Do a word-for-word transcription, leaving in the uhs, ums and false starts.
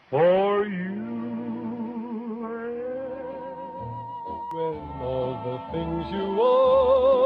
for you. When all the things you want